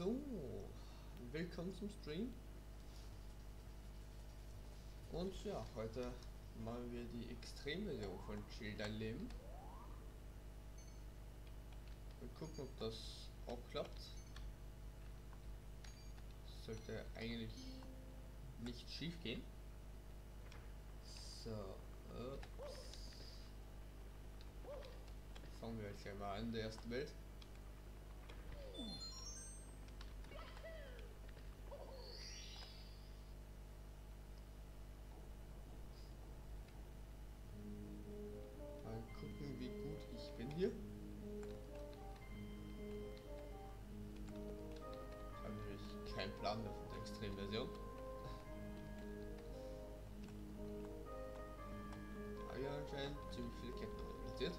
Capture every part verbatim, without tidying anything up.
So, willkommen zum Stream. Und ja, heute machen wir die Extremversion von Chill dein Leben. Wir gucken, ob das auch klappt. Sollte eigentlich nicht schief gehen. So, ups. Fangen wir jetzt einmal an, der ersten Welt. Mal gucken, wie gut ich bin hier. Ich habe nämlich keinen Plan mehr von der Extremversion. Aber ja, anscheinend ziemlich viele Ketten organisiert.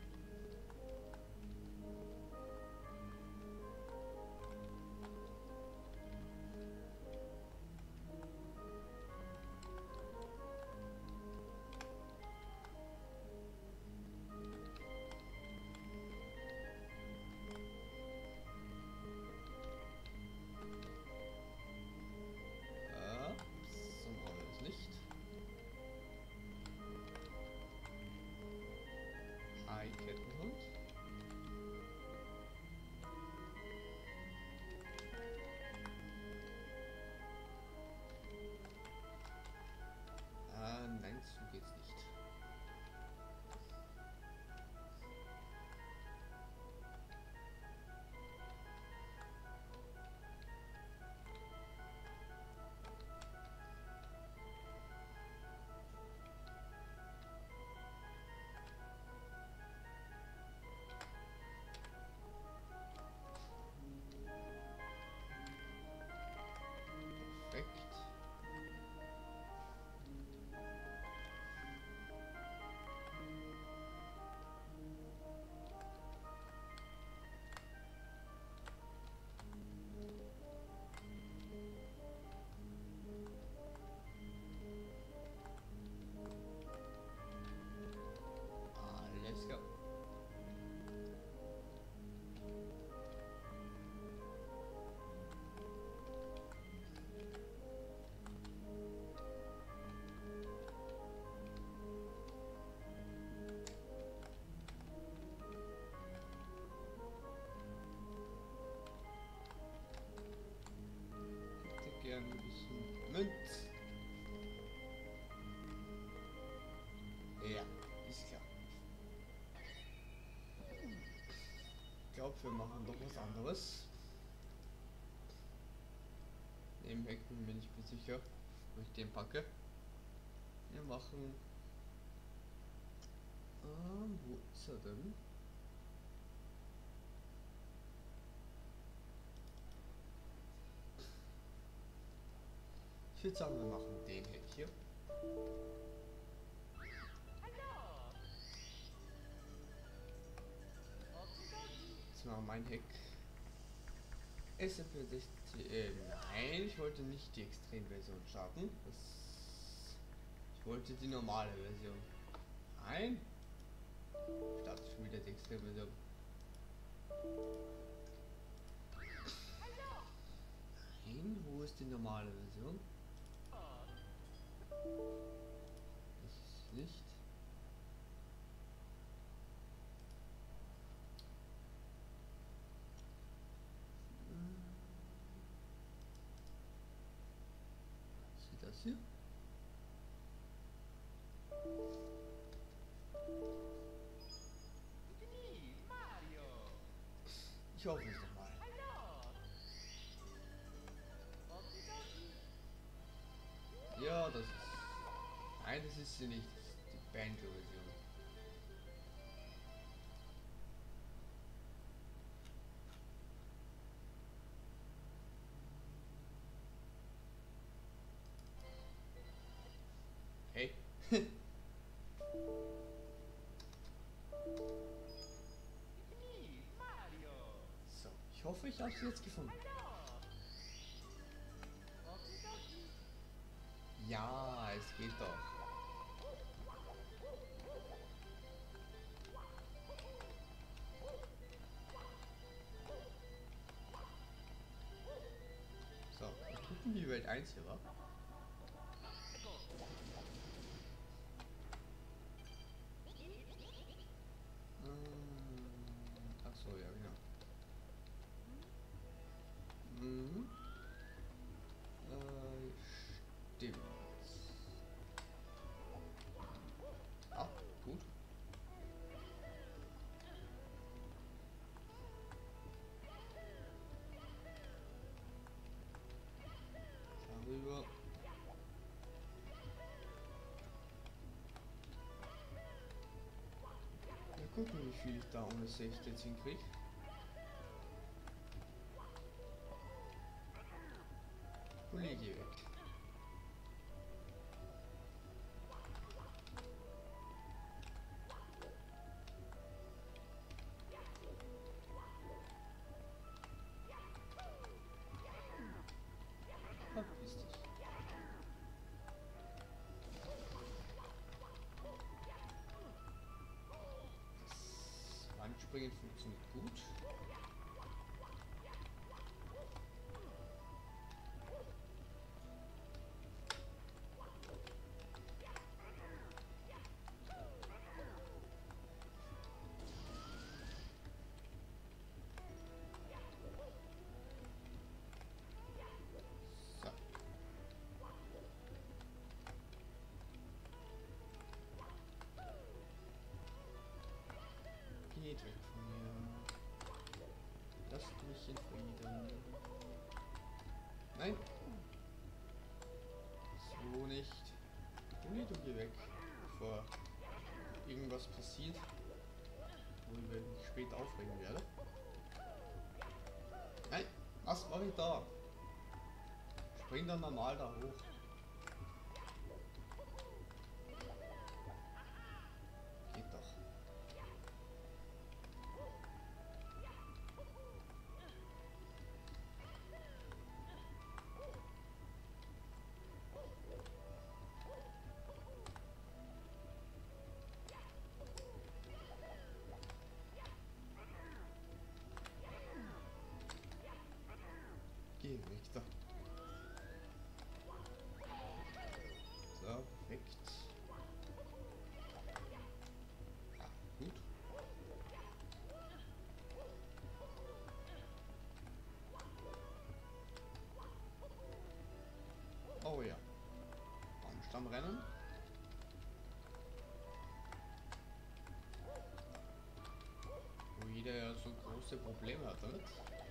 So machen wir das nicht. Hi, Kettenhund. Ah, nein, so geht's nicht. Perfekt. Alles klar. Hätte gern ein bisschen Münz. Ja, ist klar. Ich glaube, wir machen doch was anderes. Neben Hecken bin ich mir sicher, wo ich den packe. Wir machen. Ah, wo ist er denn? Ich würde sagen, wir machen den Heck hier. Jetzt machen wir mein Heck. S M P sechzig. Äh, nein, ich wollte nicht die Extremversion starten. Das, ich wollte die normale Version. Nein. Ich starte schon wieder die Extremversion. Nein, wo ist die normale Version? Das ist nicht. Ist das hier? Ich hoffe es doch mal. Ja, das ist. Nein, das ist sie nicht. Das ist die Banjo-Version. Hey. So, ich hoffe, ich habe sie jetzt gefunden. Ja, es geht doch. gucken, wie Welt eins hier war. Achso, ja, genau. Mhm. Äh, stimmt. Ah, gut. Darüber. Mal gucken, wie viel ich da ohne Sicht jetzt hinkriege. Kollege weg. Verpiss dich. Das Wandspringen funktioniert gut. So. Geht weg von mir. Lasst mich in Frieden. Nein. So nicht. Uli, du geh weg, bevor irgendwas passiert, worüber ich mich später aufregen werde. Nein, was mache ich da? Spring dann normal da hoch. Geht doch. Geh weg da. So, perfekt. Ah, gut. Oh ja. Baumstammrennen. Wo jeder ja so große Probleme hat damit.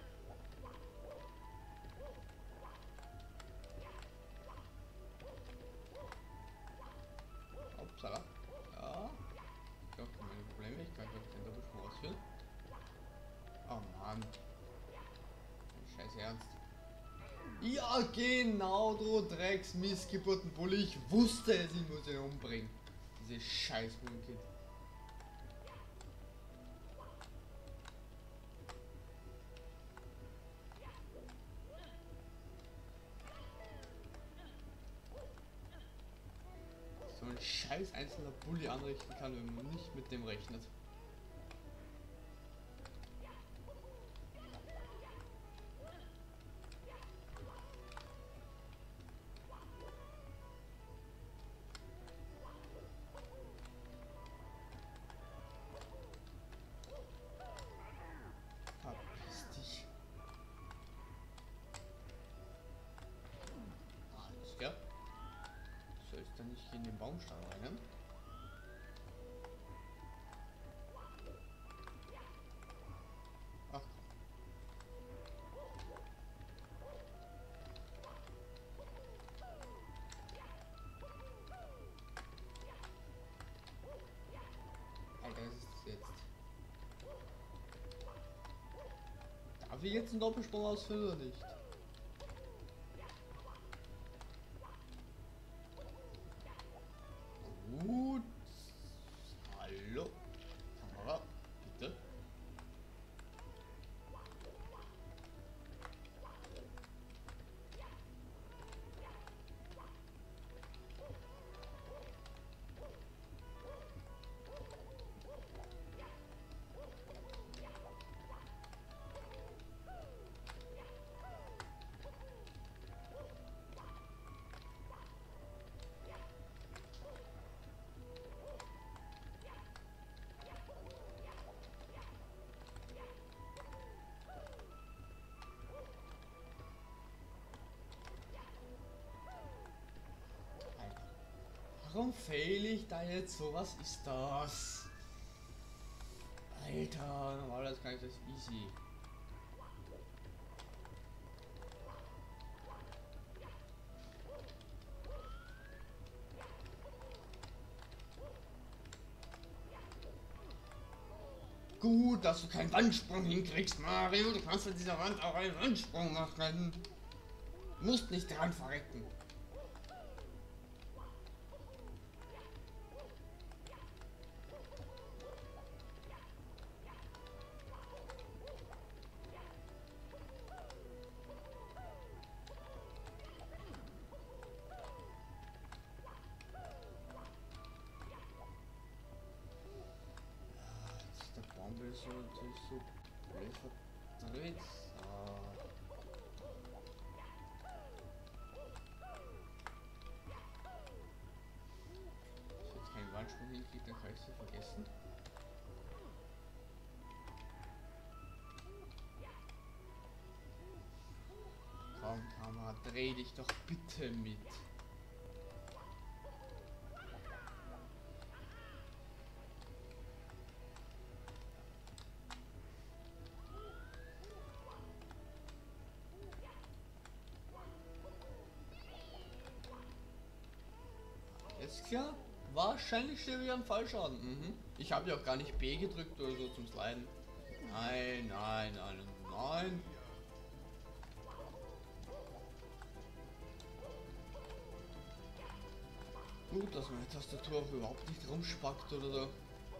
Upsala. Ja. Ich habe keine Probleme. Ich kann gleich den Doppelsprung ausführen. Oh Mann. Scheiß Ernst. Ja, genau, du Drecks Missgeburtenbulle. Ich wusste es, ich muss ihn umbringen. Diese scheiß Huhnkind. So ein scheiß einzelner Bulli anrichten kann, wenn man nicht mit dem rechnet. Verpiss dich. Alles klar. Sollst du nicht in den Baumstamm rein? Ach komm. Alter, was ist das jetzt? Darf ich jetzt einen Doppelsprung ausführen oder nicht? Gut. Hallo. Kamera, bitte. Warum fail ich da jetzt so? Was ist das? Alter, normalerweise kann ich das easy. Gut, dass du keinen Wandsprung hinkriegst, Mario. Du kannst mit dieser Wand auch einen Wandsprung machen. Du musst nicht dran verrecken. So, natürlich so blöd verdreht. Ah. Wenn ich jetzt keinen Wandsprung hinkriege, dann kann ich sie vergessen. Komm, Kamera, dreh dich doch bitte mit. Ist klar? Wahrscheinlich stehe ich am Fallschaden. Mhm. Ich habe ja auch gar nicht B gedrückt oder so zum Sliden. Nein, nein, nein, nein. Gut, dass meine Tastatur auch überhaupt nicht rumspackt oder so.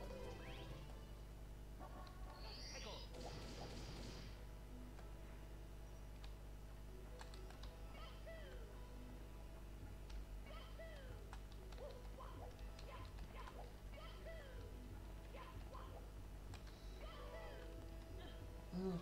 Hm.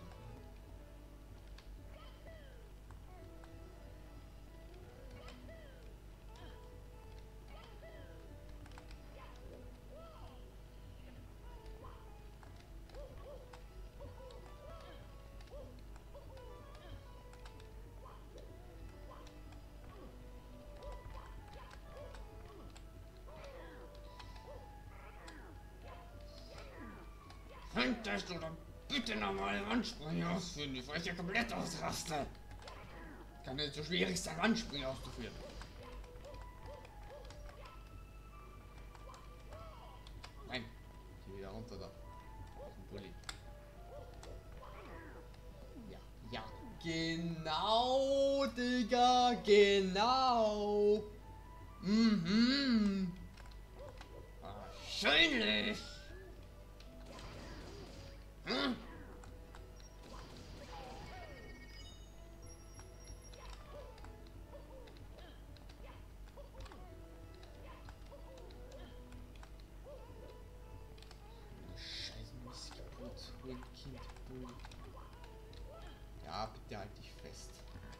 Könntest du dann bitte nochmal Wandsprünge ausführen, bevor ich ja komplett ausraste? Kann nicht so schwierig sein, Wandsprünge auszuführen. Nein, geh wieder runter da. Auf den Pulli. Ja, ja, genau, Digga, genau. Mhm. Wahrscheinlich. Hm? Scheiß Missgeburt, Kind, Bull. Ja, bitte halt dich fest.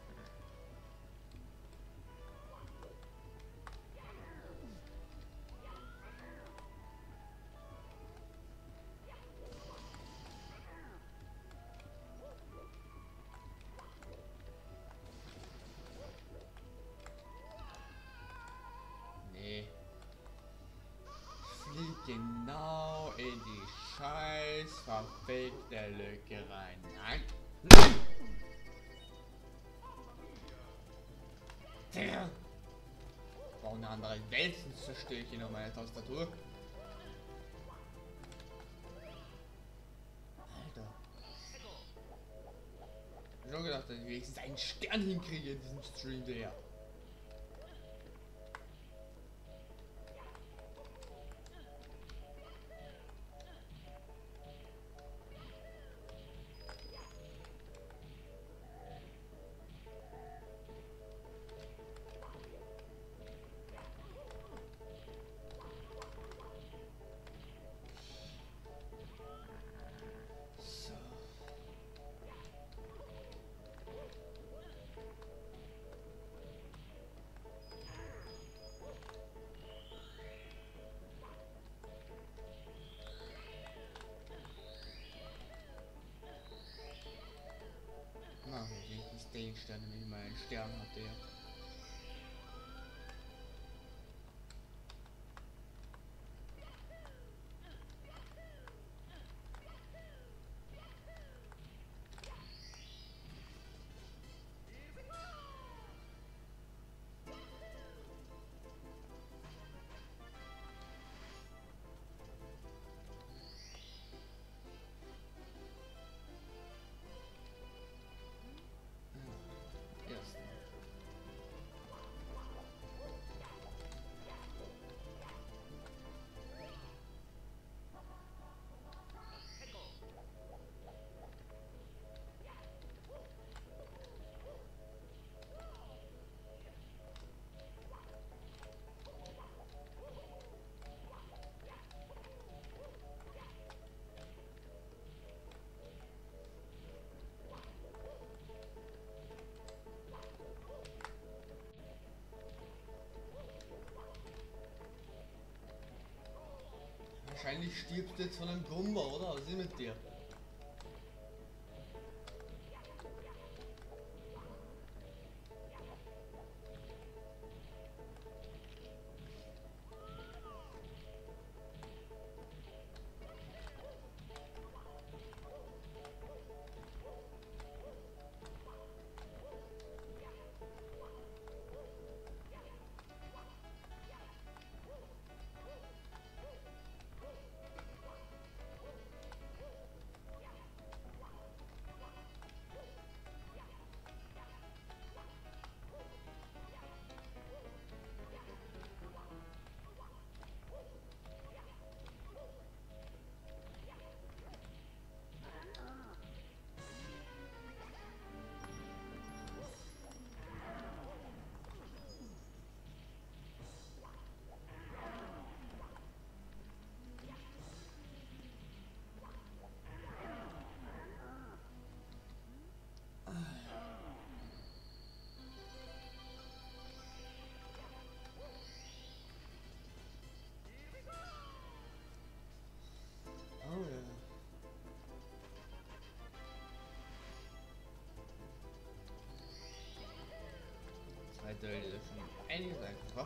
Nee. Flieg genau in die scheiß verfickte Lücke rein. Nein. Nein! Der! Ich brauche eine andere Welt, sonst zerstöre ich hier noch meine Tastatur. Alter. Ich hab schon gedacht, dass ich wenigstens einen Stern hinkriege in diesem Stream der. So. Na, wenigstens den Stern, wenn ich mal einen Stern hatte. Ja. wahrscheinlich stirbst du jetzt von einem Brummer, oder? Was ist mit dir? Oh ja. Zweite Welt ist schon einiges einfacher.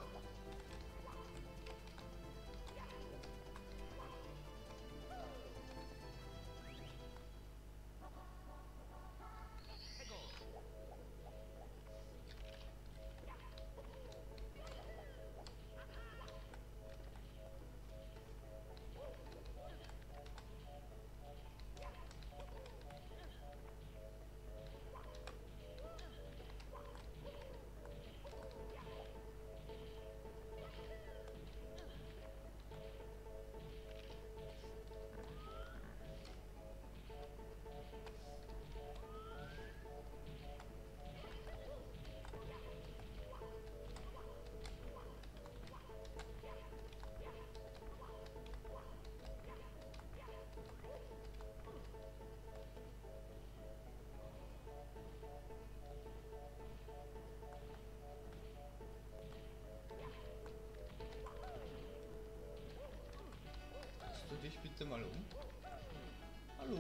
Drehst du dich bitte mal um? Hallo?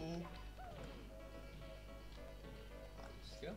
Alles klar.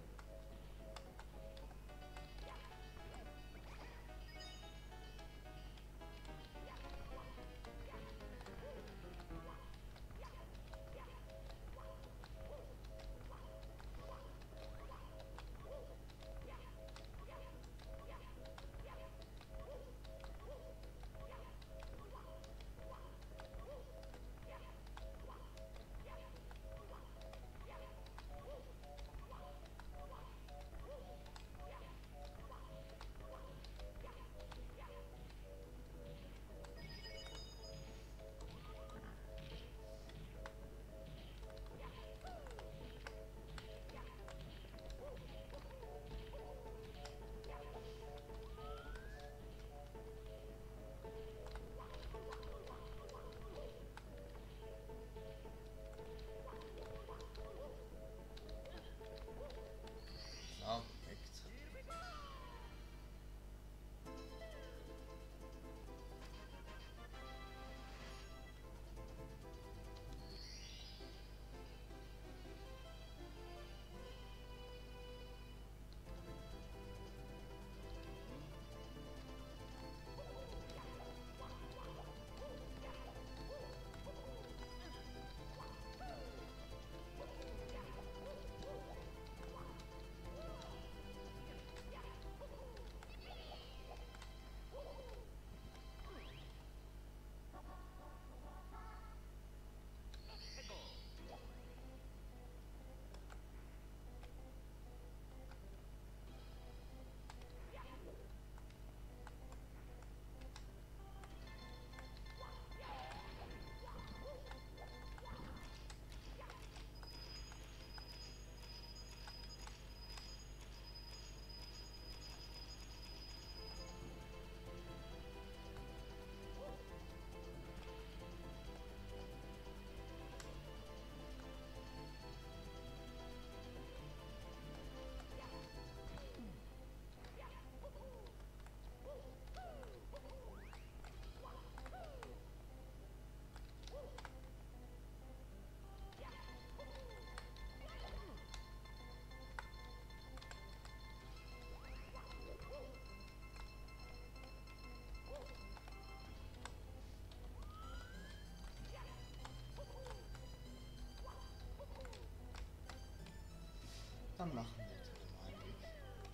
machen wir jetzt den normalen Weg.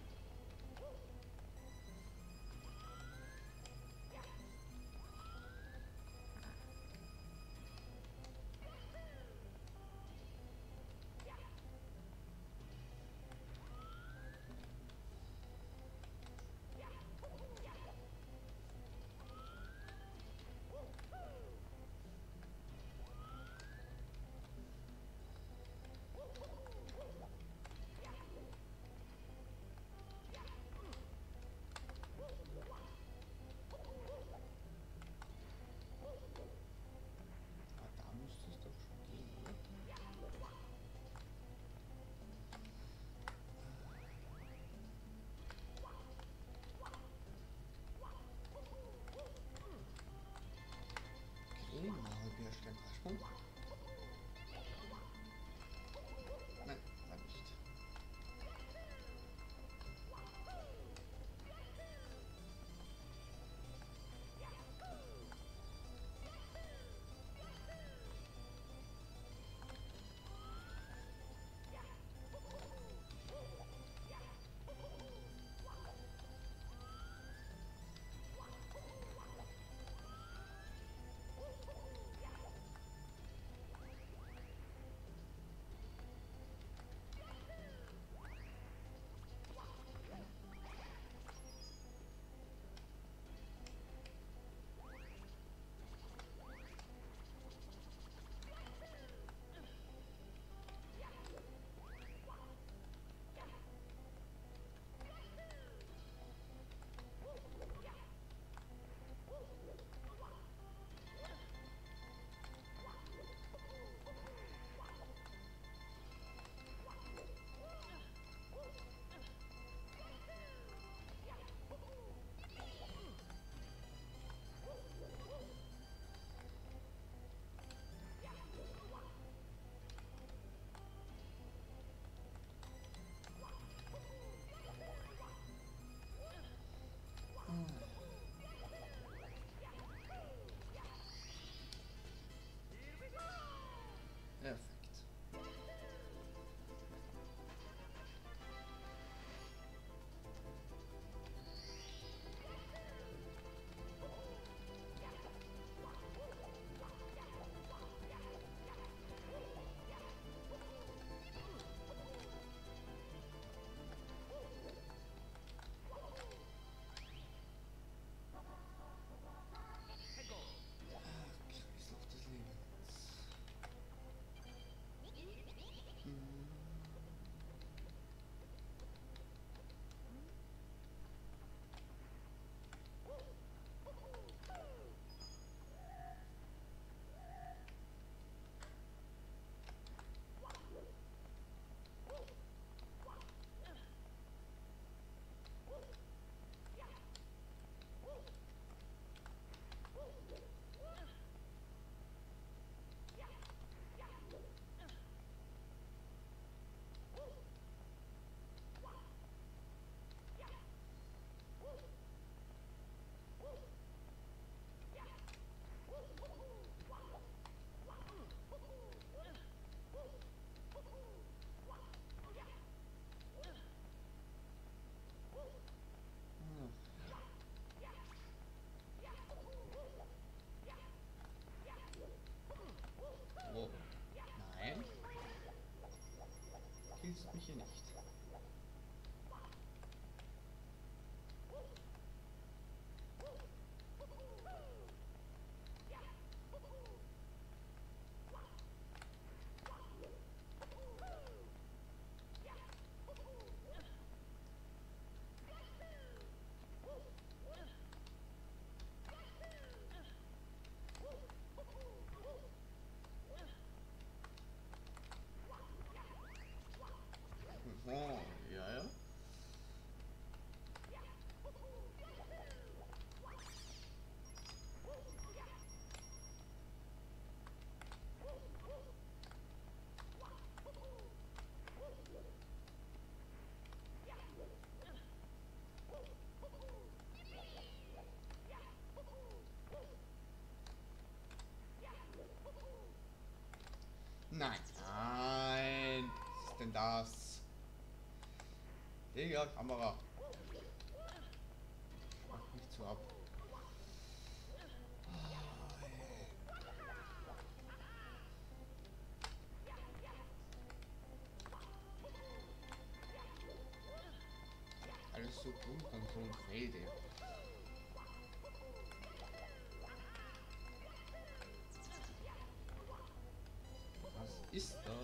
Ah, da müsste es doch schon gehen, oder? Okay, machen wir schnell einen Dreisprung. Nein, war nicht. Perfekt. Kreislauf des Lebens. Hm. Oh. Nein. Killst mich hier nicht. Oh, ja, ja. Nein, nein. Was ist denn das? Digga, Kamera. Mach nicht so ab. Alles so gut an so einem Feld, ey. Was ist das?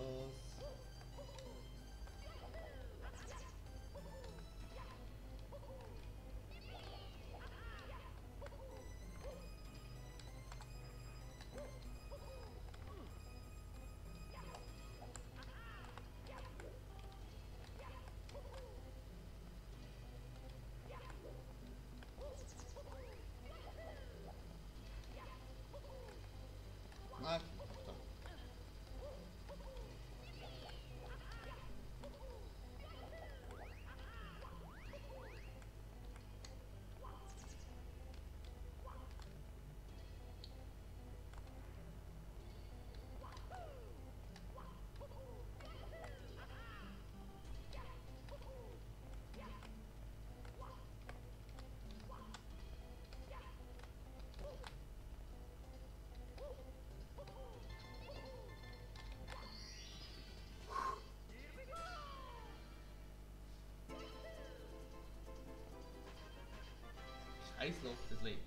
Na, doch. Kreislauf des Lebens.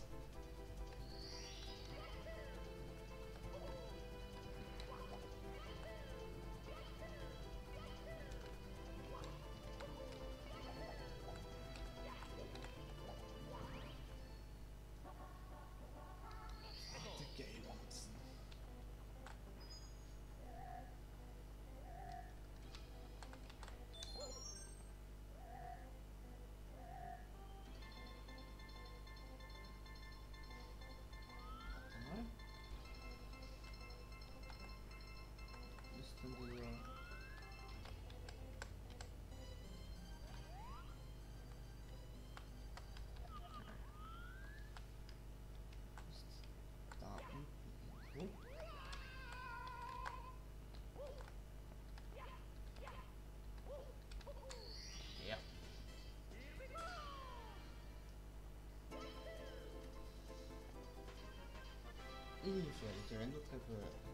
Gefährliche Wendeltreppe.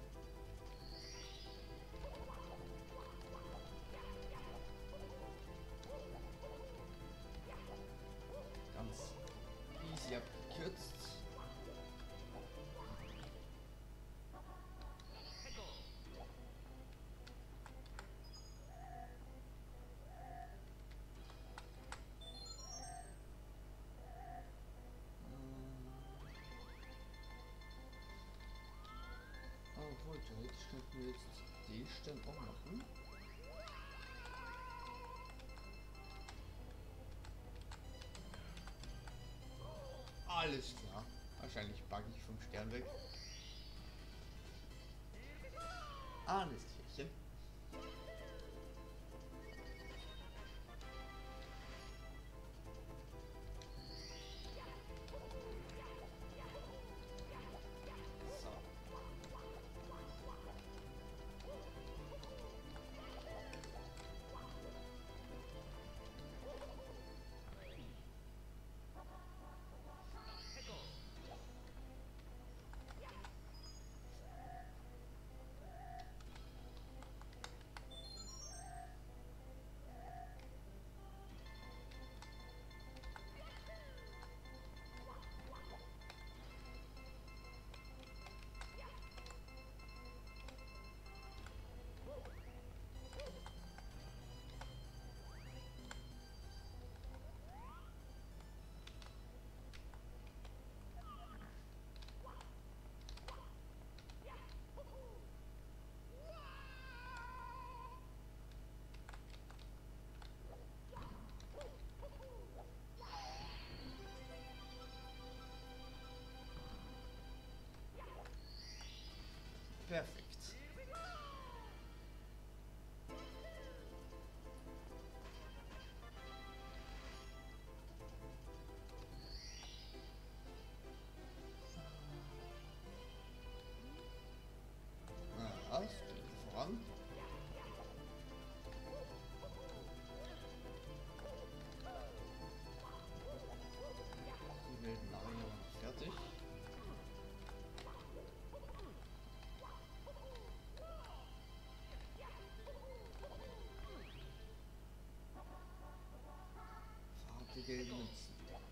Ganz easy abgekürzt. Obwohl, theoretisch könnten wir jetzt den Stern auch machen. Alles klar. Wahrscheinlich bugge ich vom Stern weg. Alles Tierchen. gelben Münzen.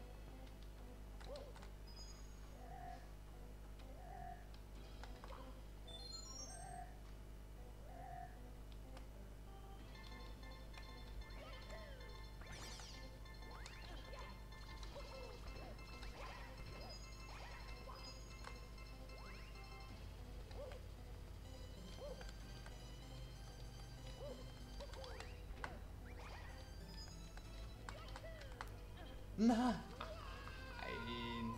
Na! Nein!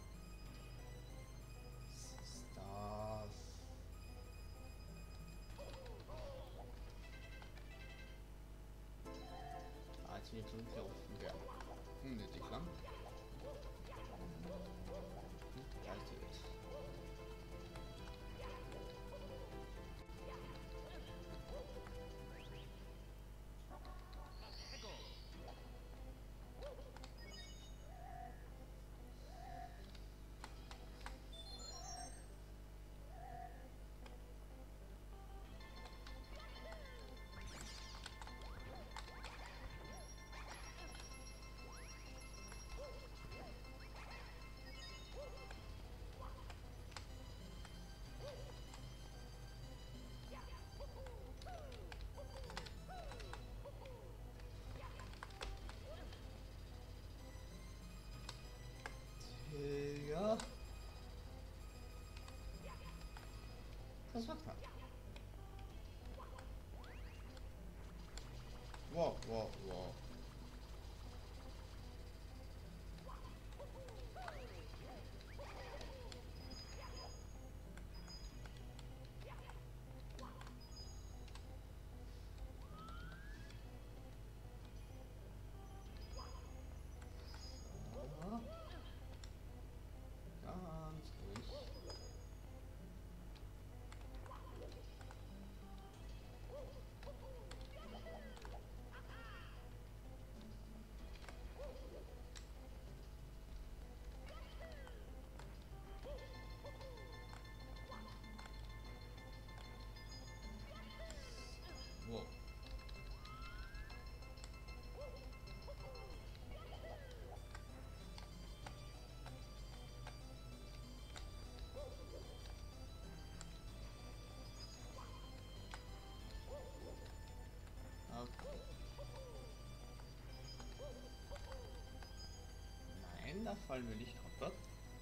Was ist das? Ah, jetzt bin ich zurückgelaufen. Ja. Unnötig lang. Da ist die jetzt. Ja. Was macht er? Wow, wow, wow. Ganz ruhig. Wow. Okay. Nein, da fallen wir nicht runter.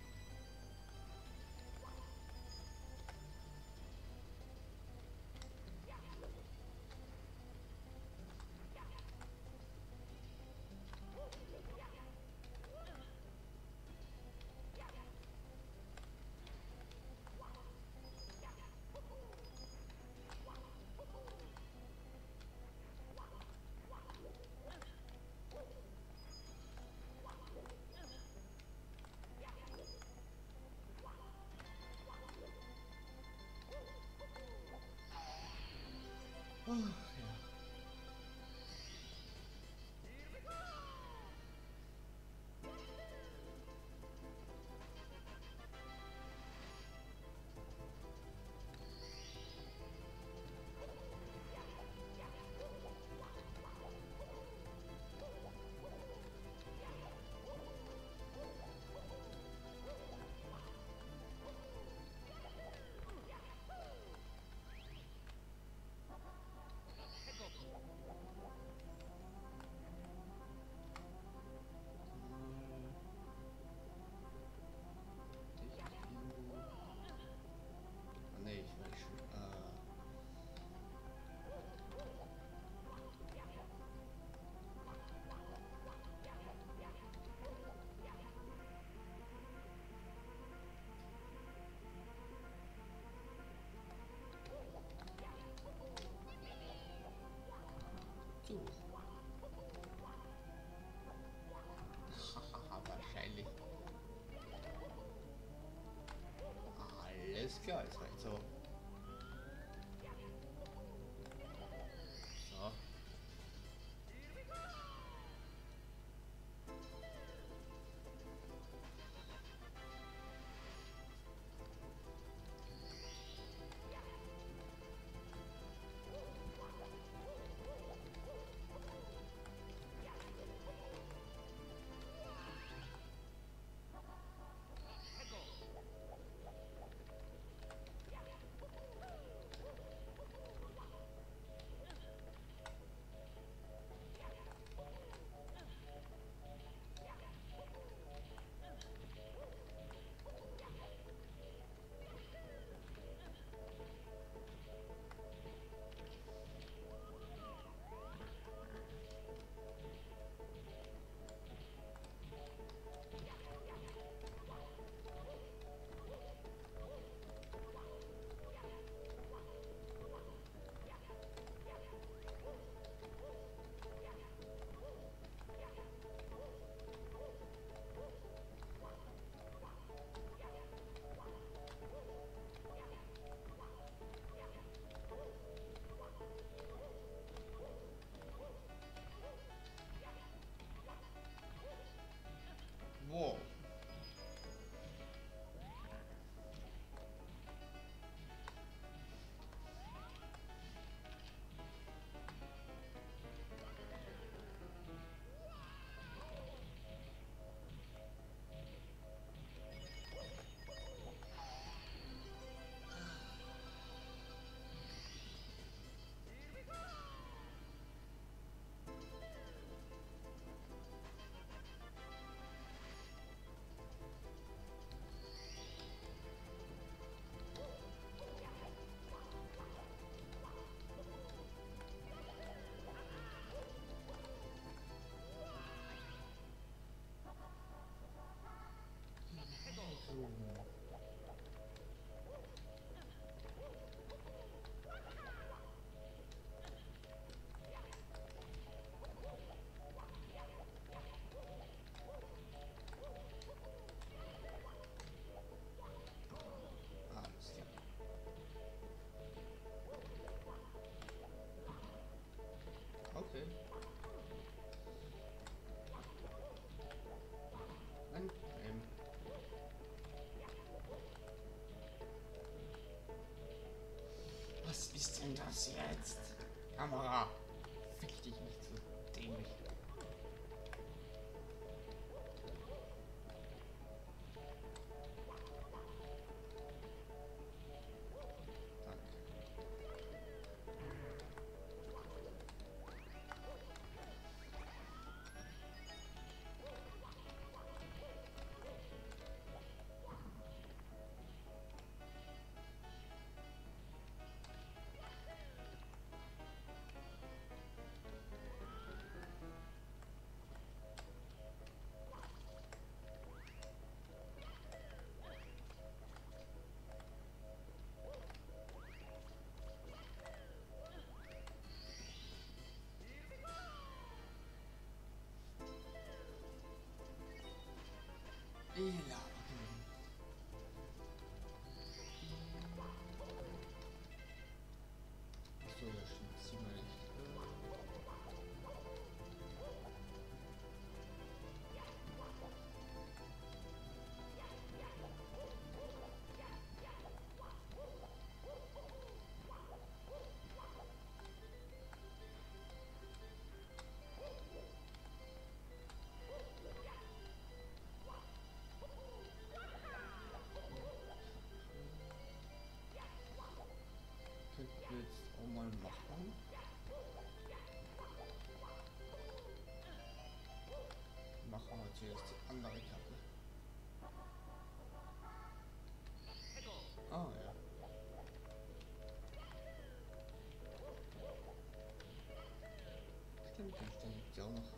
Oh, ja. Ah, nee, ich weiß schon. Äh, so. Hahaha, wahrscheinlich. Alles klar, ist halt so. So. Kamera. Fick dich nicht so dämlich. Ja. Achso, das stimmt. Zieh mal nicht. Könnten wir jetzt auch mal machen. Machen wir zuerst die andere Karte. Ah ja. Stimmt, den Stern gibt's ja auch noch.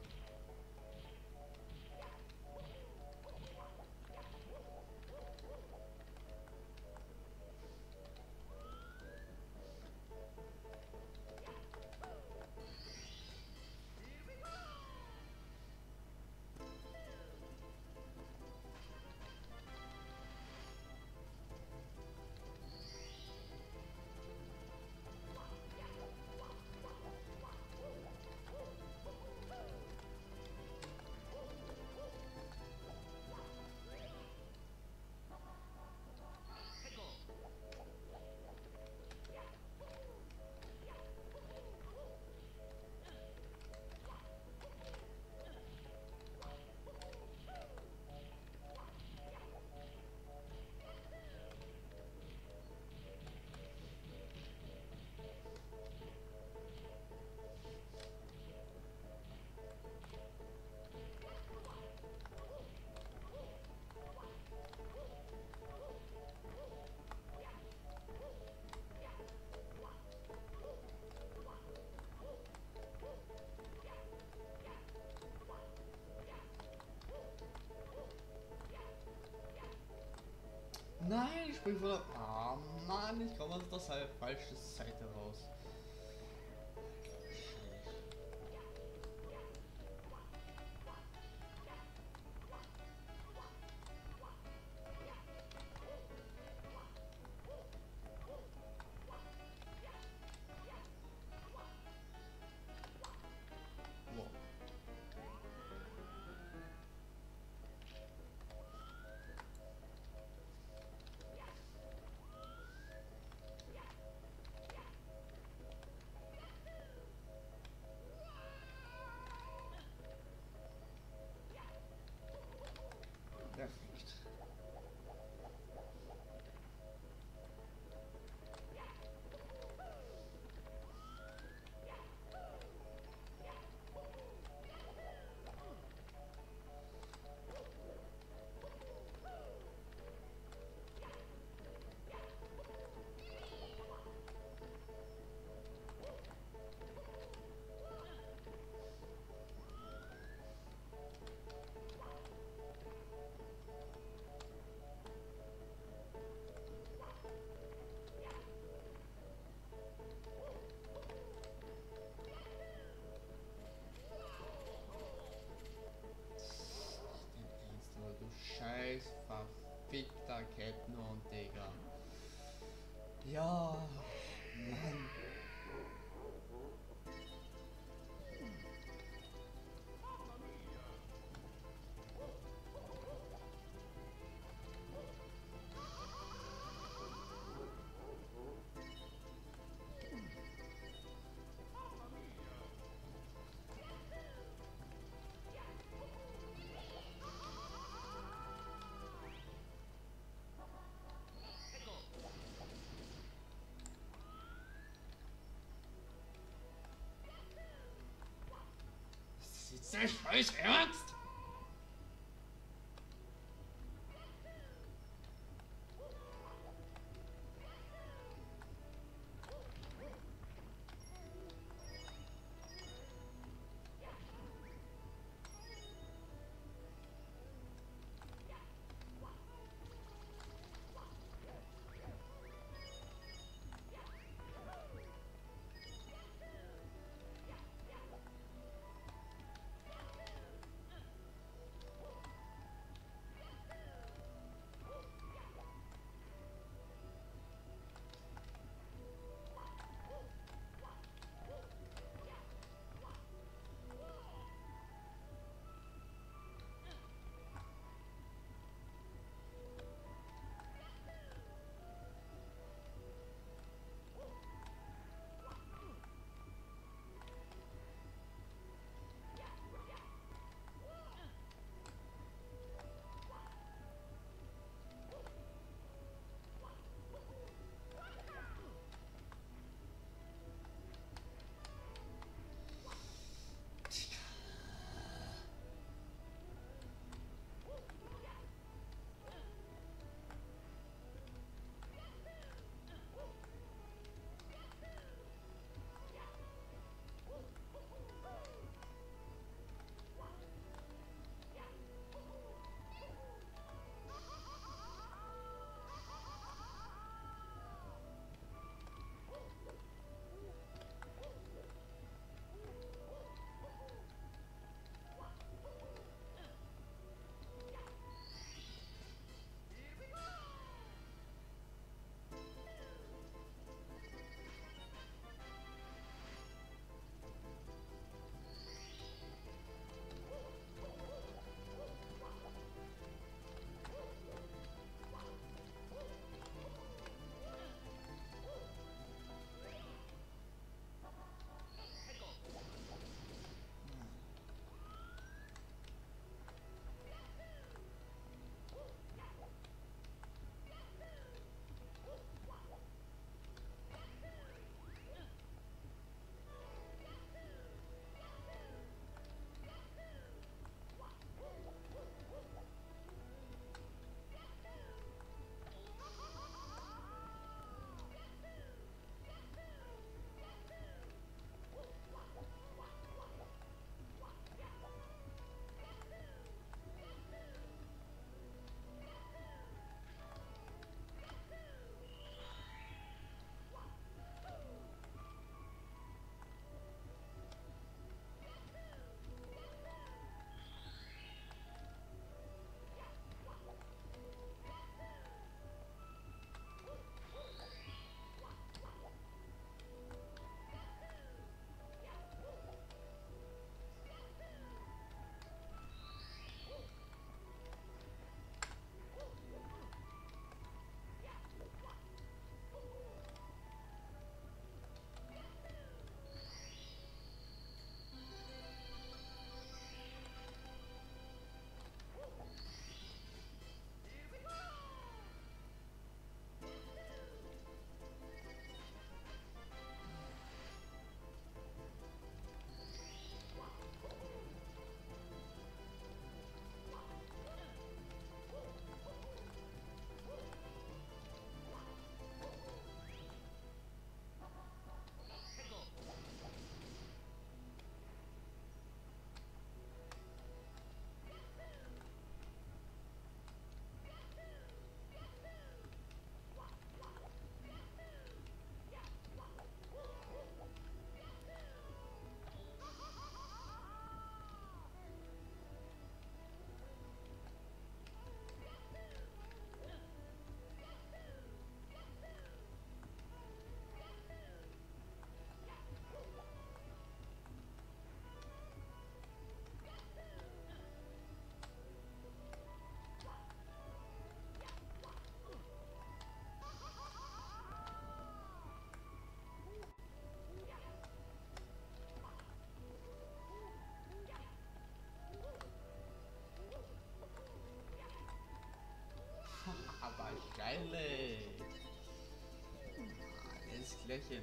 Nein, ich spring von der... Ah, Mann, ich komme aus der Seite, falsche Seite raus. Wow. Perfekt. Scheiß verfickter Kettenhund, Digga. Ja, Mann. nicht euch ernst? Geile. Alles Klärchen.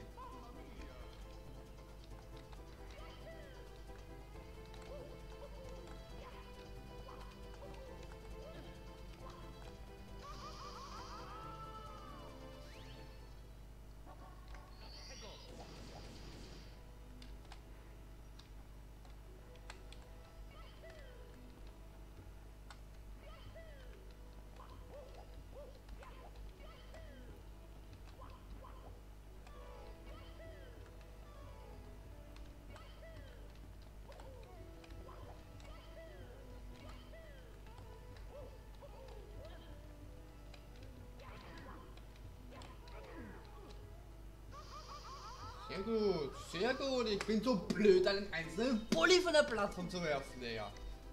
gut, sehr gut. Ich bin so blöd, einen einzelnen Bulli von der Plattform zu werfen, Digga.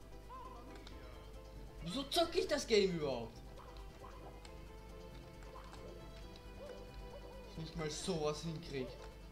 Wieso zocke ich das Game überhaupt? Ich nicht mal sowas hinkrieg.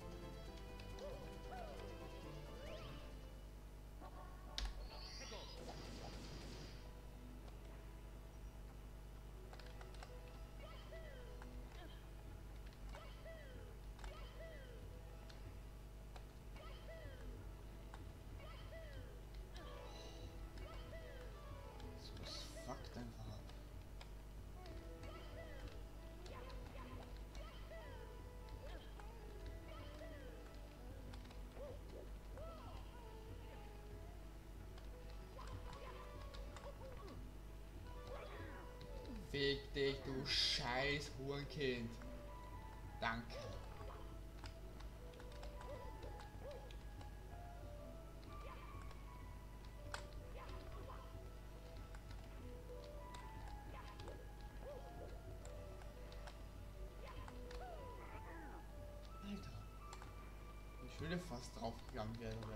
Sowas fuckt einfach ab. Fick dich, du scheiß Hurenkind. Danke. Alter. Ich würde fast draufgegangen werden, oder?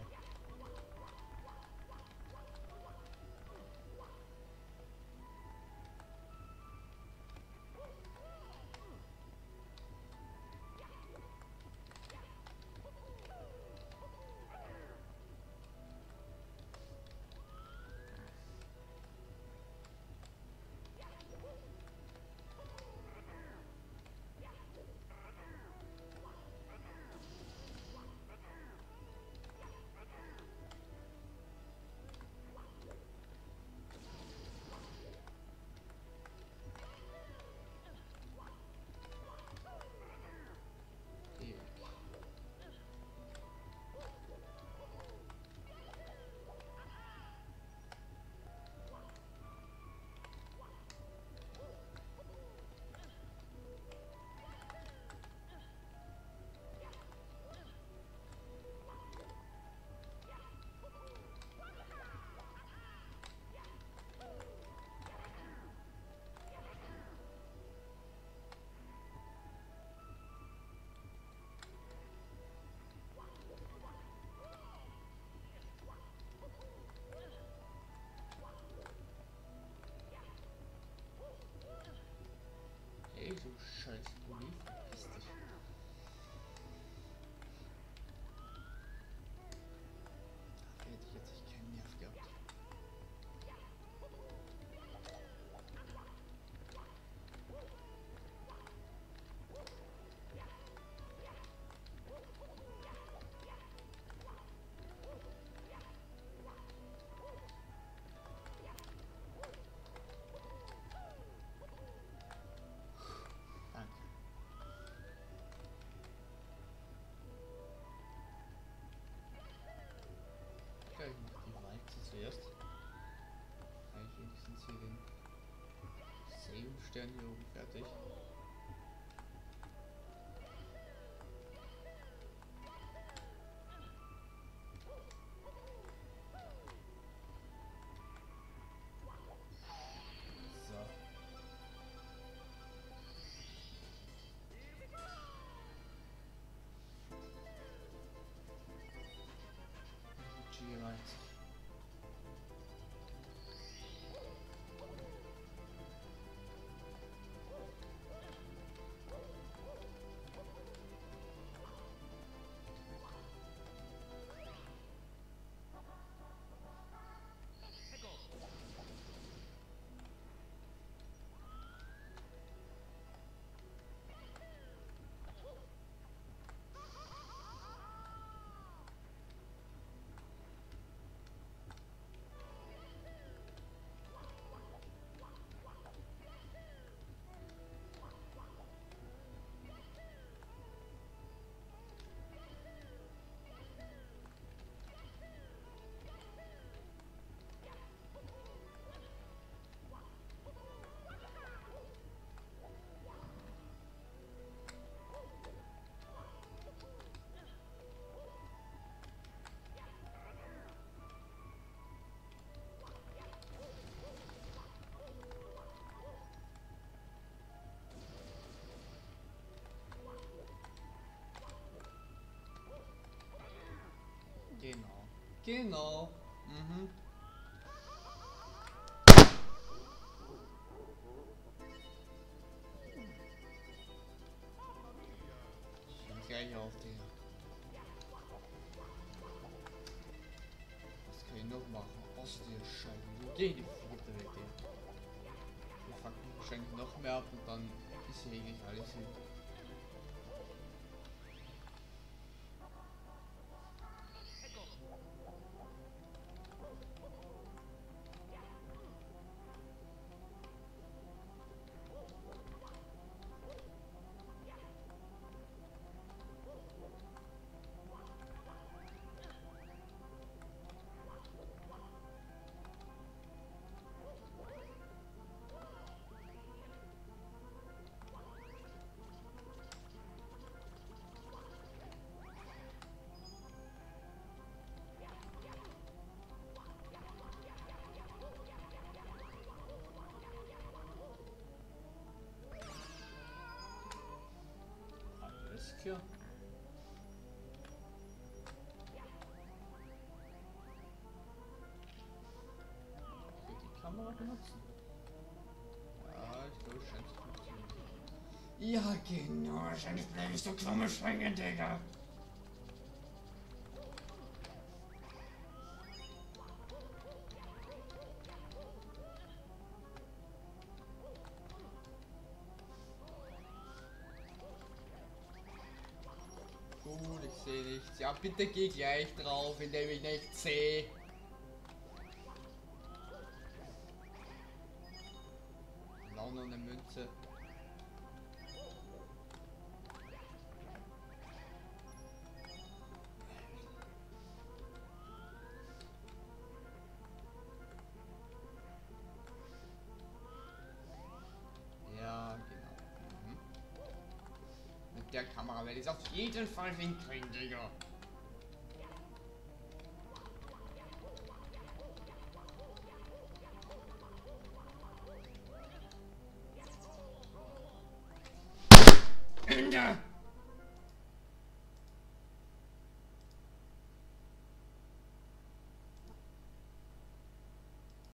Ey, du scheiß Bulli, verpiss dich. Dafür hätte ich jetzt echt keinen Nerv gehabt. Danke. Okay, ich mach die Walze zuerst. Kann ich wenigstens hier den Save-Stern hier oben fertig. So. G right. Genau. Mhm. Ich bin gleich auf den. Was kann ich noch machen? Aus der Scheibe. Wo geht die Futter weg? Wir fangen wahrscheinlich noch mehr ab und dann ist hier eigentlich alles hin. Alles klar. Die Kamera benutzen. Ja, ich glaube, es scheint zu funktionieren. Ja, genau, wahrscheinlich bleibe ich so komisch hängen, Digga. Gut, ich sehe nichts. Ja, bitte geh gleich drauf, indem ich nichts sehe. Auch noch eine Münze. Ja, genau. Mhm. Mit der Kamera werde ich es auf jeden Fall hinkriegen, Digga. Ende!